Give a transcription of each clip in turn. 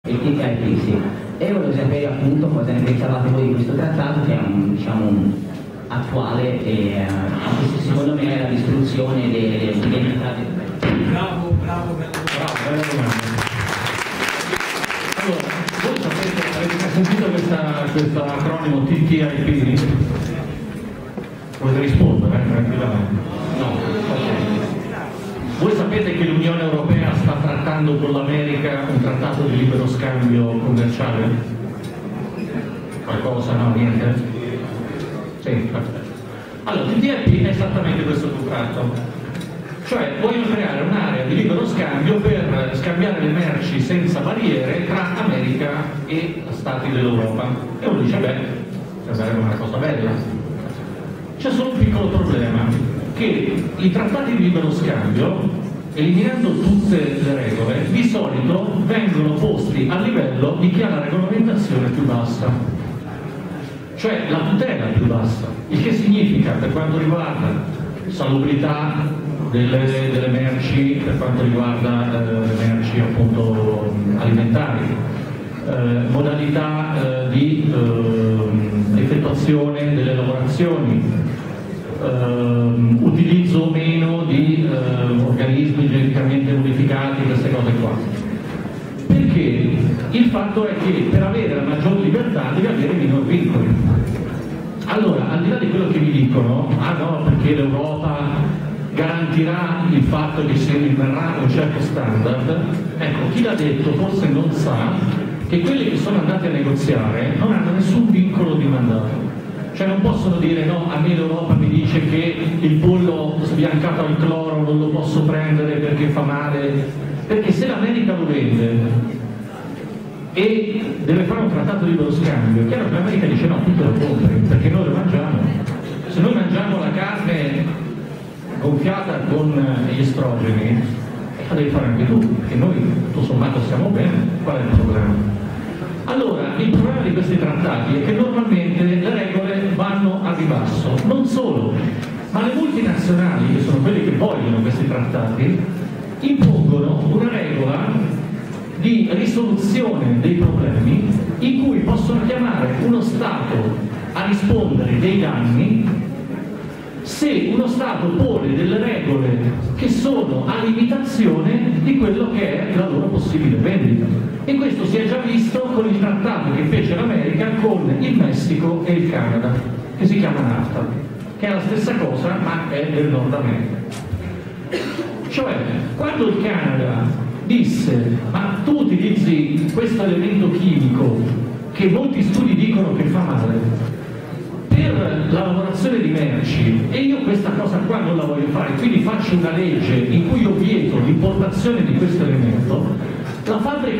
Il TTIP, sì. E volevo sapere appunto cosa ne pensavate voi di questo trattato, che è attuale e secondo me è la distruzione dell'identità del Bravo, bella domanda. Allora, voi sapete, avete sentito questo acronimo TTIP? Volete rispondere, tranquillamente? No, ok. Voi sapete che l'Unione Europea sta trattando con l'America un trattato di libero scambio commerciale? Qualcosa? No, niente? Sì, perfetto. Allora, TTIP è esattamente questo contratto. Cioè vogliono creare un'area di libero scambio per scambiare le merci senza barriere tra America e Stati dell'Europa. E uno dice, beh, sarebbe una cosa bella. C'è solo un piccolo problema, che i trattati di libero scambio, eliminando tutte le regole, di solito vengono posti a livello di chi ha la regolamentazione più bassa, cioè la tutela più bassa, il che significa, per quanto riguarda salubrità delle merci, per quanto riguarda le merci appunto alimentari, modalità di effettuazione delle lavorazioni, utilizzo o meno di organismi geneticamente modificati, queste cose qua. Perché il fatto è che per avere la maggior libertà devi avere minor vincoli. Allora, al di là di quello che mi dicono, ah no, perché l'Europa garantirà il fatto che si rimarrà un certo standard, ecco, chi l'ha detto forse non sa che quelli che sono andati a negoziare non hanno nessun vincolo di mandato. Cioè non possono dire no, a me l'Europa mi dice che il pollo sbiancato al cloro non lo posso prendere perché fa male, perché se l'America lo vende e deve fare un trattato di libero scambio, è chiaro che l'America dice no, tu te lo compri, perché noi lo mangiamo. Se noi mangiamo la carne gonfiata con gli estrogeni, la devi fare anche tu, perché noi tutto sommato stiamo bene, qual è il problema? Allora, il problema di questi trattati è che normalmente le regole vanno a ribasso, non solo, ma le multinazionali, che sono quelle che vogliono questi trattati, impongono una regola di risoluzione dei problemi in cui possono chiamare uno Stato a rispondere dei danni se uno Stato pone delle regole che sono a limitazione di quello che è la loro possibile vendita. E questo si è già visto con il trattato che fece l'America con il Messico e il Canada, che si chiama NAFTA, che è la stessa cosa ma è del Nord America. Cioè, quando il Canada disse ma tu utilizzi questo elemento chimico che molti studi dicono che fa male per la lavorazione di merci e io questa cosa qua non la voglio fare, quindi faccio una legge in cui io vieto l'importazione di questo elemento, la fabbrica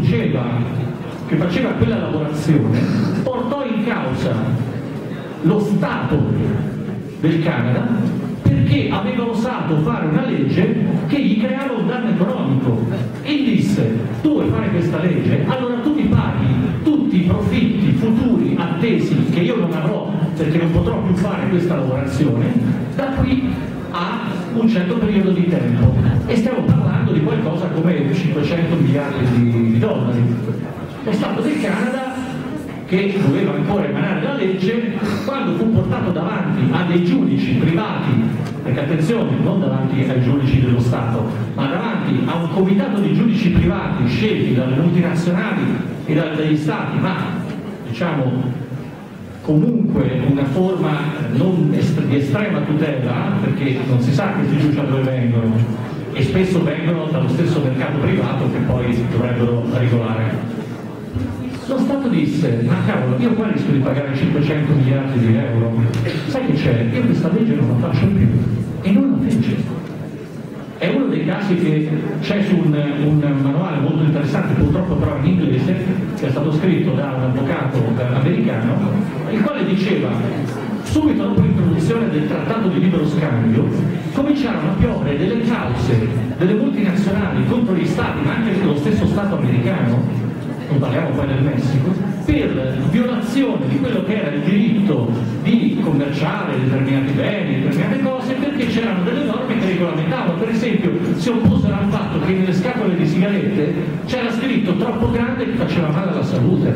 che faceva quella lavorazione portò in causa lo Stato del Canada perché aveva osato fare una legge che gli creava un danno economico e gli disse tu vuoi fare questa legge? Allora tu mi paghi tutti i profitti futuri attesi che io non avrò perché non potrò più fare questa lavorazione da qui a un certo periodo di tempo e stiamo parlando di qualcosa come 500 miliardi di dollari. È stato del Canada che doveva ancora emanare la legge quando fu portato davanti a dei giudici privati, perché attenzione, non davanti ai giudici dello Stato, ma davanti a un comitato di giudici privati scelti dalle multinazionali e dagli Stati, ma diciamo comunque una forma non di estrema tutela, perché non si sa questi giudici da dove vengono e spesso vengono dallo stesso mercato privato che poi dovrebbero regolare. Lo Stato disse, ma cavolo, io qua rischio di pagare 500 miliardi di euro, sai che c'è? Io questa legge non la faccio più, e non la fece. È uno dei casi che c'è su un manuale molto interessante, purtroppo però in inglese, che è stato scritto da un avvocato americano, il quale diceva, subito dopo l'introduzione del trattato di libero scambio, cominciarono a piovere delle cause delle multinazionali contro gli Stati, ma anche lo stesso Stato americano, non parliamo poi del Messico, per violazione di quello che era il diritto di commerciare determinati beni, determinate cose, perché c'erano delle norme che regolamentavano. Per esempio si opposero al fatto che nelle scatole di sigarette c'era scritto troppo grande che faceva male alla salute,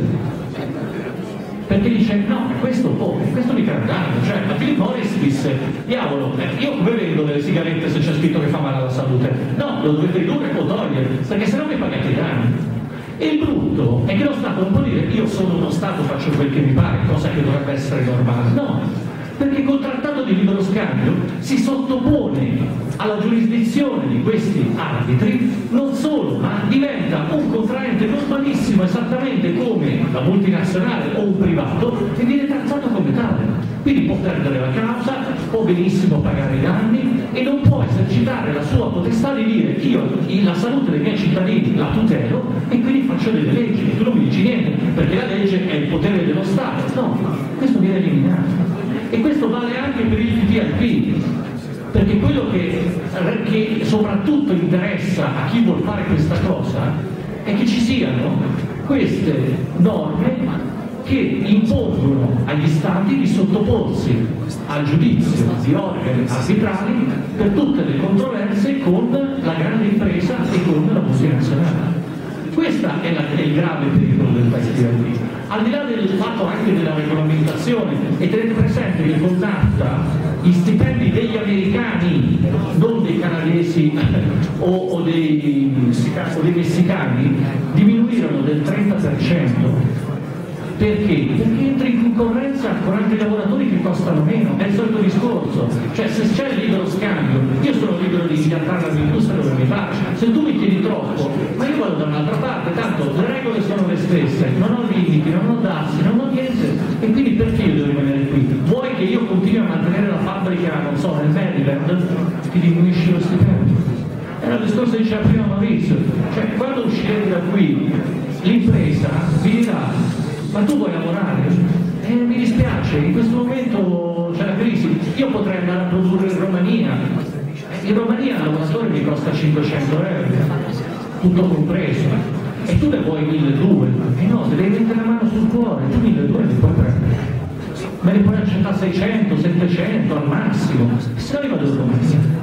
perché dice no, questo mi crea danno. Cioè la Philip Morris disse diavolo, io come vendo delle sigarette se c'è scritto che fa male alla salute? No, lo dovete ridurre o togliere, perché sennò mi pagate i danni. E il brutto è che lo Stato non può dire io sono uno Stato, faccio quel che mi pare, cosa che dovrebbe essere normale. No, perché col trattato di libero scambio si sottopone alla giurisdizione di questi arbitri non solo, ma diventa un contraente normalissimo, esattamente come la multinazionale o un privato, e viene trattato come tale. Quindi può perdere la causa, può benissimo pagare i danni e non può esercitare la sua potestà di dire io la salute dei miei cittadini la tutelo e quindi faccio delle leggi e tu non mi dici niente, perché la legge è il potere dello Stato. No, questo viene eliminato. E questo vale anche per il TTIP, perché quello che soprattutto interessa a chi vuol fare questa cosa è che ci siano queste norme che impongono agli Stati di sottoporsi al giudizio di organi arbitrali per tutte le con la grande impresa e con la multinazionale. Questo è il grave pericolo del TTIP. Al di là del fatto anche della regolamentazione, e tenete presente che con NAFTA gli stipendi degli americani, non dei canadesi o dei messicani, diminuirono del 30%. Perché? Perché entri in concorrenza con altri lavoratori che costano meno, è il solito discorso. Cioè se c'è il libero scambio, io sono libero di impiantare la mia industria dove mi faccio. Se tu mi chiedi troppo, ma io vado da un'altra parte, tanto le regole sono le stesse, non ho limiti, non ho dazi, non ho niente, e quindi perché io devo rimanere qui? Vuoi che io continui a mantenere la fabbrica, non so, nel Maryland, ti diminuisci lo stipendio? Era il discorso che diceva prima Maurizio, cioè quando uscirete da qui l'impresa vi dirà ma tu vuoi lavorare? Mi dispiace, in questo momento c'è la crisi, io potrei andare a produrre in Romania. In Romania il lavoratore mi costa 500 euro, tutto compreso, e tu ne vuoi 1.200, e no, se devi mettere la mano sul cuore, tu 1.200 li puoi prendere, me ne puoi accettare 600, 700 al massimo, se no io vado in Romania.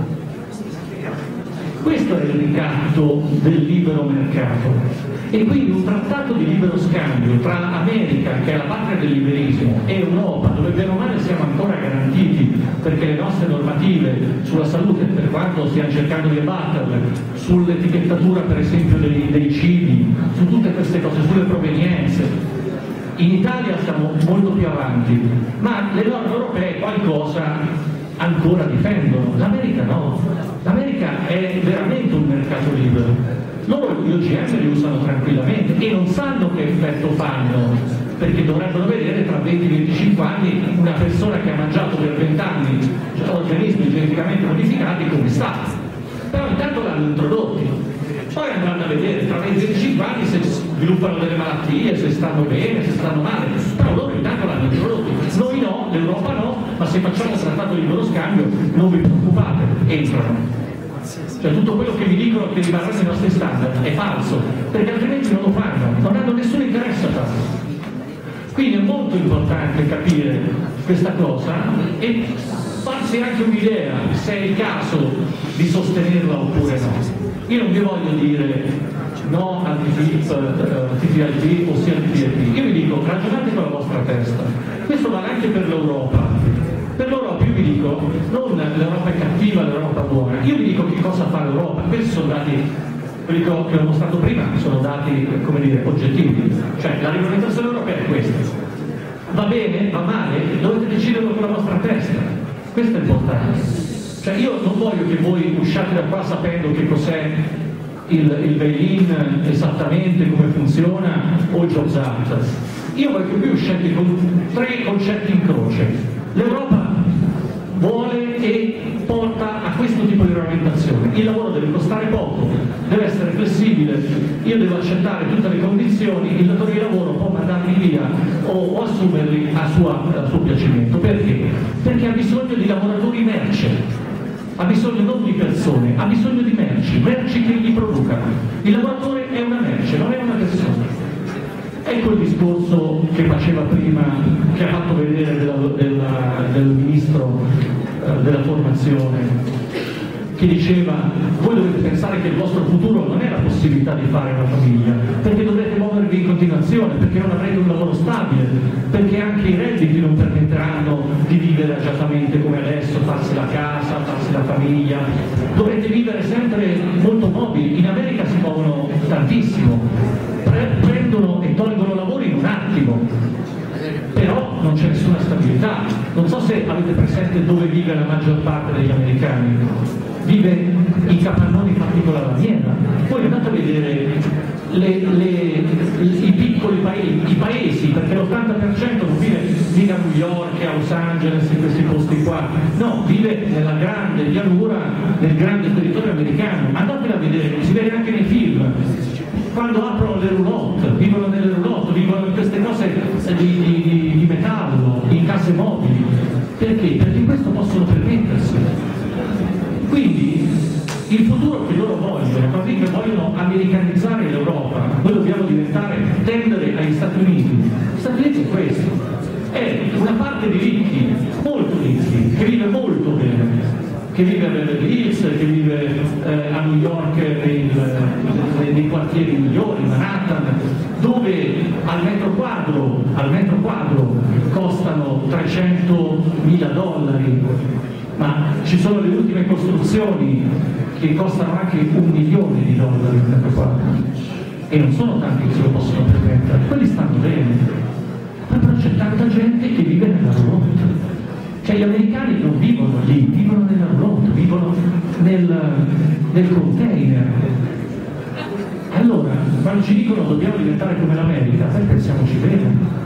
Questo è il ricatto del libero mercato. E quindi un trattato di libero scambio tra America, che è la patria del liberismo, e Europa, dove bene o male siamo ancora garantiti, perché le nostre normative sulla salute, per quanto stiamo cercando di abbatterle, sull'etichettatura per esempio dei cibi, su tutte queste cose, sulle provenienze, in Italia stiamo molto più avanti, ma le norme europee qualcosa ancora difendono, l'America no, l'America è veramente un mercato libero. Loro gli OGM li usano tranquillamente e non sanno che effetto fanno, perché dovrebbero vedere tra 20-25 anni una persona che ha mangiato per 20 anni organismi geneticamente modificati come sta. Però intanto l'hanno introdotti, poi andranno a vedere tra 20-25 anni se sviluppano delle malattie, se stanno bene, se stanno male, però loro intanto l'hanno introdotti. Noi no, l'Europa no, ma se facciamo un trattato di libero scambio non vi preoccupate, entrano. Cioè tutto quello che vi dicono che rimarranno i nostri standard è falso, perché altrimenti non lo fanno, non hanno nessun interesse a farlo. Quindi è molto importante capire questa cosa e farsi anche un'idea se è il caso di sostenerla oppure no. Io non vi voglio dire no al TTIP o sì al TTIP, io vi dico ragionate con la vostra testa. Questo vale anche per l'Europa. Per l'Europa io vi dico, non l'Europa è cattiva, l'Europa è buona, io vi dico che cosa fa l'Europa, questi sono dati, quelli che ho mostrato prima, sono dati, come dire, oggettivi, cioè la regolamentazione europea è questa, va bene, va male, dovete deciderlo con la vostra testa, questo è importante, cioè io non voglio che voi usciate da qua sapendo che cos'è il bail-in esattamente, come funziona, o il Jobs Act, io voglio che voi usciate con 3 concetti in croce. L'Europa vuole e porta a questo tipo di regolamentazione. Il lavoro deve costare poco, deve essere flessibile, io devo accettare tutte le condizioni, il datore di lavoro può mandarmi via o assumerli a suo piacimento. Perché? Perché ha bisogno di lavoratori merce, ha bisogno non di persone, ha bisogno di merci che gli producano. Il lavoratore è una merce, non è una persona. E ecco il discorso che faceva prima, che ha fatto vedere del ministro della formazione, che diceva: voi dovete pensare che il vostro futuro non è la possibilità di fare una famiglia, perché dovrete muovervi in continuazione, perché non avrete un lavoro stabile, perché anche i redditi non permetteranno di vivere agiatamente come adesso, farsi la casa, farsi la famiglia, dovrete vivere sempre molto mobili. In America si muovono tantissimo, prendono e tolgono lavori in un attimo, però non c'è nessuna stabilità. Non so se avete presente dove vive la maggior parte degli americani. Vive in capannoni fatti con la lamiera. Poi andate a vedere i piccoli paesi, perché l'80% non vive mica a New York, a Los Angeles, in questi posti qua, no, vive nella grande pianura, nel grande territorio americano. Andatela a vedere, si vede anche nei film. Quando aprono le roulotte, vivono nelle roulotte, vivono in queste cose di metallo, in case mobili. Perché? Perché questo possono permettersi. Quindi il futuro che loro vogliono, così che vogliono americanizzare l'Europa, noi dobbiamo tendere agli Stati Uniti. Gli Stati Uniti è questo, è una parte di ricchi, molto ricchi, che vive molto bene, che vive a Beverly Hills, che vive a New York nei quartieri migliori, Manhattan, dove al metro quadro costano $300.000, ma ci sono le ultime costruzioni che costano anche $1 milione al metro quadro, e non sono tanti che se lo possono permettere, quelli stanno bene, ma però c'è tanta gente che vive nella roulotte. Cioè gli americani non vivono lì, vivono nella roulotte, vivono nel container. Allora, quando ci dicono dobbiamo diventare come l'America, pensiamoci bene.